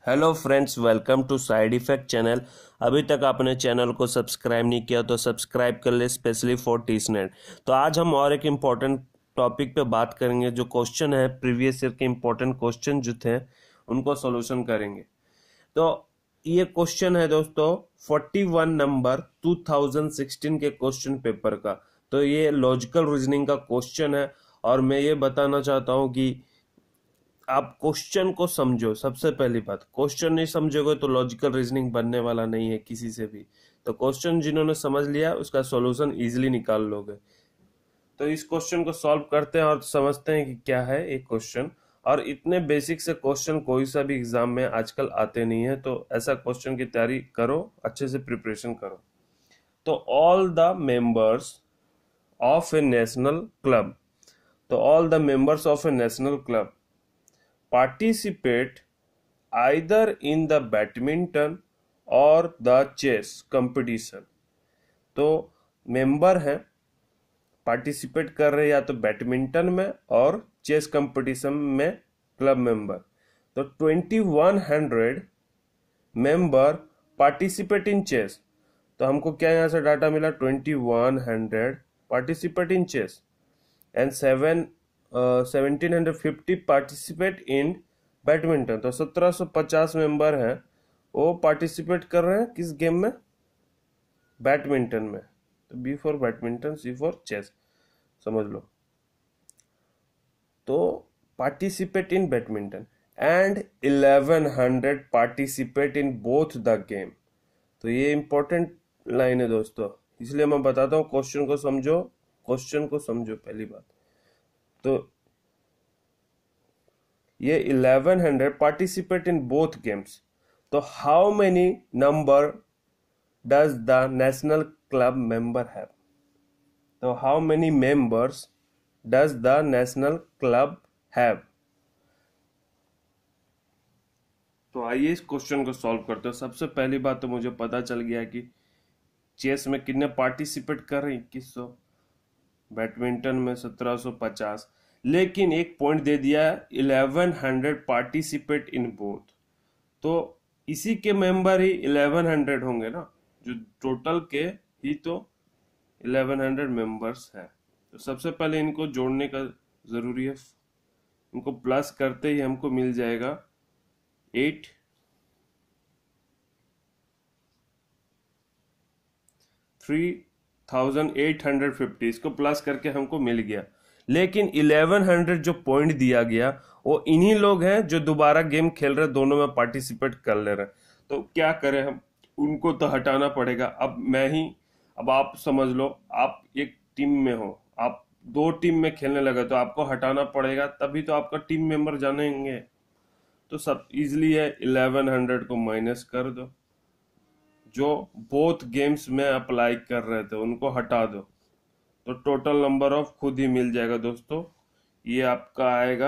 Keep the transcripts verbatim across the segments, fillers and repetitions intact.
Hello friends, welcome to Side Effect channel. अभी तक आपने चैनल को सब्सक्राइब नहीं किया तो सब्सक्राइब कर ले, स्पेशली फॉर टीसनेट। तो आज हम और एक इम्पॉर्टेंट टॉपिक पे बात करेंगे। जो क्वेश्चन है प्रीवियस ईयर के इम्पोर्टेंट क्वेश्चन जो थे उनको सॉल्यूशन करेंगे। तो ये क्वेश्चन है दोस्तों forty one number two thousand sixteen के क्वेश्चन पेपर का। तो ये लॉजिकल रीजनिंग का क्वेश्चन है और मैं ये बताना चाहता हूँ कि आप क्वेश्चन को समझो। सबसे पहली बात, क्वेश्चन नहीं समझोगे तो लॉजिकल रीजनिंग बनने वाला नहीं है किसी से भी। तो क्वेश्चन जिन्होंने समझ लिया उसका सॉल्यूशन इजीली निकाल लोगे। तो इस क्वेश्चन को सॉल्व करते हैं और समझते हैं कि क्या है एक क्वेश्चन। और इतने बेसिक से क्वेश्चन कोई सा भी एग्जाम में आजकल आते नहीं है, तो ऐसा क्वेश्चन की तैयारी करो, अच्छे से प्रिपरेशन करो। तो all the members of a national club तो all the members of a national club participate either in the badminton or the chess competition। तो मेंबर हैं, पार्टिसिपेट कर रहे हैं या तो बैडमिंटन में और चेस कंपटीशन में क्लब मेंबर। तो twenty one hundred member participate in chess. तो हमको क्या यहाँ से डाटा मिला, twenty one hundred participate in chess and seven seventeen hundred fifty participate in badminton. तो सत्रह सौ पचास मेंबर हैं, वो पार्टिसिपेट कर रहे हैं किस गेम में, बैडमिंटन में। तो B for badminton, C for chess, समझ लो। तो participate in badminton and eleven hundred participate in both the game. तो ये इंपॉर्टेंट लाइन है दोस्तों, इसलिए मैं बताता हूँ क्वेश्चन को समझो। क्वेश्चन को समझो पहली बात। तो ये eleven hundred participate in both games. तो how many number does the national club member have. तो how many members does the national club have. तो आइए इस क्वेश्चन को सॉल्व करते हो। सबसे पहली बात तो मुझे पता चल गया कि चेस में कितने पार्टिसिपेट कर रहे हैं, इक्कीस सौ, बैडमिंटन में सत्रह सौ पचास, लेकिन एक पॉइंट दे दिया eleven hundred participate in both. तो इसी के मेंबर ही इलेवन हंड्रेड होंगे ना, जो टोटल के ही तो इलेवन हंड्रेड मेंबर्स है। तो सबसे पहले इनको जोड़ने का जरूरी है। इनको प्लस करते ही हमको मिल जाएगा eight three thousand eight hundred fifty. इसको प्लस करके हमको मिल गया। लेकिन इलेवन हंड्रेड जो पॉइंट दिया गया वो इन्हीं लोग हैं जो दोबारा गेम खेल रहे, दोनों में पार्टिसिपेट कर ले रहे। तो क्या करें हम, उनको तो हटाना पड़ेगा। अब मैं ही, अब आप समझ लो, आप एक टीम में हो, आप दो टीम में खेलने लगे तो आपको हटाना पड़ेगा, तभी तो आपका टीम मेंबर जानेंगे। तो सब इजली है, इलेवन हंड्रेड को माइनस कर दो, जो बोथ गेम्स में अप्लाई कर रहे थे उनको हटा दो। तो टोटल नंबर ऑफ खुद ही मिल जाएगा दोस्तों। ये आपका आएगा,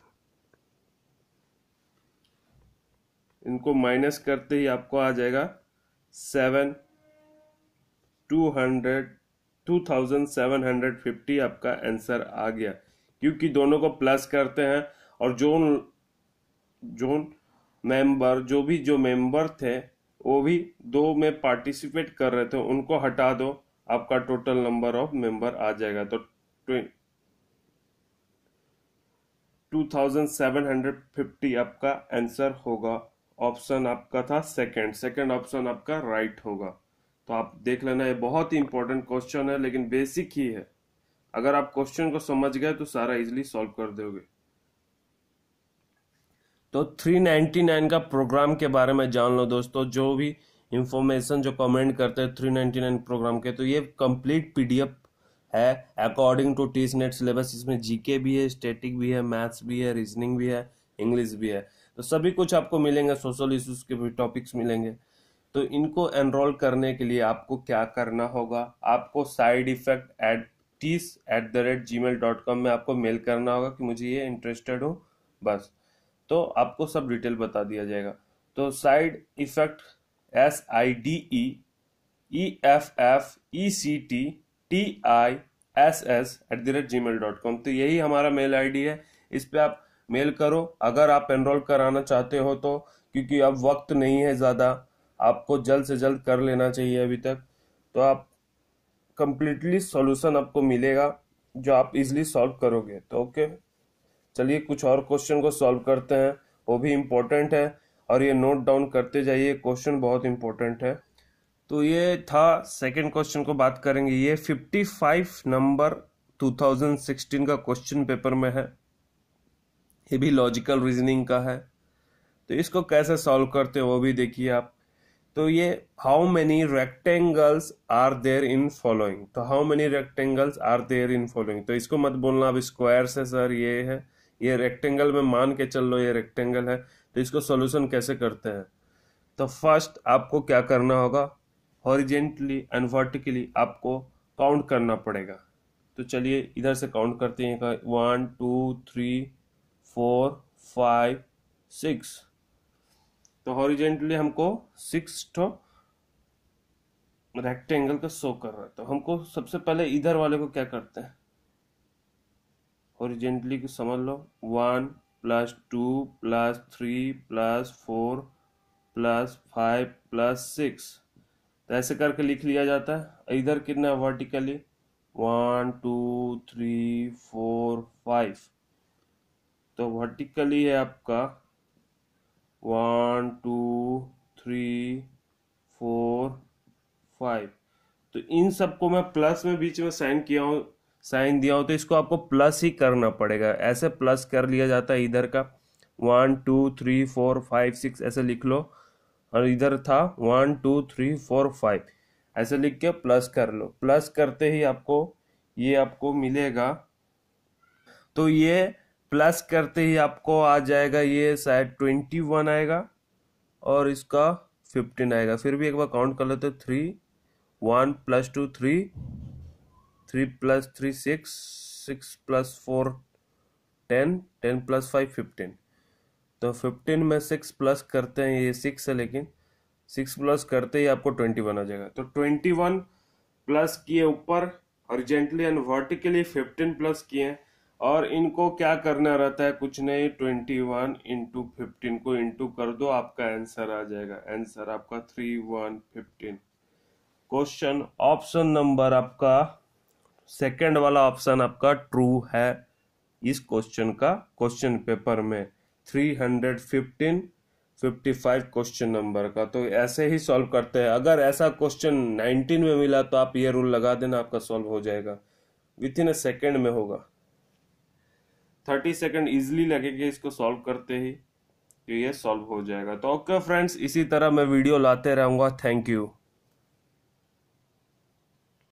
इनको माइनस करते ही आपको आ जाएगा seven two hundred two thousand seven hundred fifty. आपका आंसर आ गया, क्योंकि दोनों को प्लस करते हैं और जो जो मेंबर जो भी जो मेंबर थे वो भी दो में पार्टिसिपेट कर रहे थे, उनको हटा दो, आपका टोटल नंबर ऑफ मेंबर आ जाएगा। तो two thousand seven hundred fifty आपका आंसर होगा। ऑप्शन आपका था सेकंड, सेकंड ऑप्शन आपका राइट होगा। तो आप देख लेना, ये बहुत ही इंपॉर्टेंट क्वेश्चन है, लेकिन बेसिक ही है। अगर आप क्वेश्चन को समझ गए तो सारा इजीली सॉल्व कर दोगे। तो थ्री नाइंटी नाइन का प्रोग्राम के बारे में जान लो दोस्तों। जो भी इंफॉर्मेशन जो कमेंट करते हैं थ्री नाइंटी नाइन प्रोग्राम के, तो ये कंप्लीट पीडीएफ है अकॉर्डिंग टू टीसनेट सिलेबस। इसमें जीके भी है, स्टैटिक भी है, मैथ्स भी है, रीजनिंग भी है, इंग्लिश भी है। तो सभी कुछ आपको मिलेंगे, सोशल इश्यूज के भी टॉपिक्स मिलेंगे। तो इनको एनरोल करने के लिए आपको क्या करना होगा, आपको side effect at TISS at the rate Gmail dot com में आपको मेल करना होगा कि मुझे ये इंटरेस्टेड हो, बस। तो आपको सब डिटेल बता दिया जाएगा। तो side effect S I D E E F F E C T T I S S at the rate Gmail dot com. तो यही हमारा मेल आईडी है, इस पे आप मेल करो अगर आप एनरोल कराना चाहते हो तो, क्योंकि अब वक्त नहीं है ज़्यादा, आपको जल्द से जल्द कर लेना चाहिए अभी तक। तो आप कंप्लीटली सॉल्यूशन आपको मिलेगा जो आप इजीली सॉल्व करोगे। तो ओके, चलिए कुछ और क्वेश्चन को सॉल्व करते हैं, वो भी इम्पोर्टेंट है और ये नोट डाउन करते जाइए, क्वेश्चन बहुत इम्पोर्टेंट है। तो ये था सेकंड क्वेश्चन को बात करेंगे। ये पचपन नंबर दो हज़ार सोलह का क्वेश्चन पेपर में है, ये भी लॉजिकल रीजनिंग का है। तो इसको कैसे सॉल्व करते हैं वो भी देखिए आप। तो ये how many rectangles are there in following, तो how many rectangles are there in following, तो इसको मत बोलना अब स्क्वायर से सर ये है, ये रेक्टेंगल में मान के चल लो ये रेक्टेंगल है। तो इसको सॉल्यूशन कैसे करते हैं, तो फर्स्ट आपको क्या करना होगा, हॉरिजेंटली एंड वर्टिकली आपको काउंट करना पड़ेगा। तो चलिए इधर से काउंट करते हैं, one two three four five six. तो हॉरिजेंटली हमको सिक्स तो रेक्टेंगल का शो कर रहा है। तो हमको सबसे पहले इधर वाले को क्या करते हैं, हॉरिजेंटली को समझ लो, one plus two plus three plus four plus five plus six, तो ऐसे करके लिख लिया जाता है। इधर कितना vertically, one two three four five, तो वर्टिकली है आपका one two three four five. तो इन सबको मैं प्लस में बीच में साइन किया हूँ, साइन दिया हूँ, तो इसको आपको प्लस ही करना पड़ेगा। ऐसे प्लस कर लिया जाता है इधर का, one two three four five six ऐसे लिख लो, और इधर था one two three four five, ऐसे लिख के प्लस कर लो। प्लस करते ही आपको ये आपको मिलेगा, तो ये प्लस करते ही आपको आ जाएगा, ये शायद ट्वेंटी वन आएगा और इसका फिफ्टीन आएगा। फिर भी एक बार काउंट कर लेते, three one plus two three, three plus three six, six plus four ten, ten plus five fifteen. तो फिफ्टीन में सिक्स प्लस करते हैं, ये सिक्स है लेकिन सिक्स प्लस करते ही आपको ट्वेंटी वन आ जाएगा। तो ट्वेंटी वन प्लस किए ऊपर horizontally and vertically fifteen plus किए, और इनको क्या करना रहता है, कुछ नहीं, ट्वेंटी वन इंटू फिफ्टीन को इंटू कर दो, आपका आंसर आ जाएगा। आंसर आपका three one fifteen. Question option number आपका सेकंड वाला ऑप्शन आपका ट्रू है इस क्वेश्चन का, क्वेश्चन पेपर में three hundred fifteen fifty five question number का। तो ऐसे ही सॉल्व करते हैं। अगर ऐसा क्वेश्चन नाइनटीन में मिला तो आप ये रूल लगा देना, आपका सॉल्व हो जाएगा, विथ इन अ सेकेंड में होगा। थर्टी सेकेंड इजिली लगेगा इसको सॉल्व करते ही, तो ये सॉल्व हो जाएगा। तो ओके फ्रेंड्स, इसी तरह मैं वीडियो लाते रहूंगा। Thank you.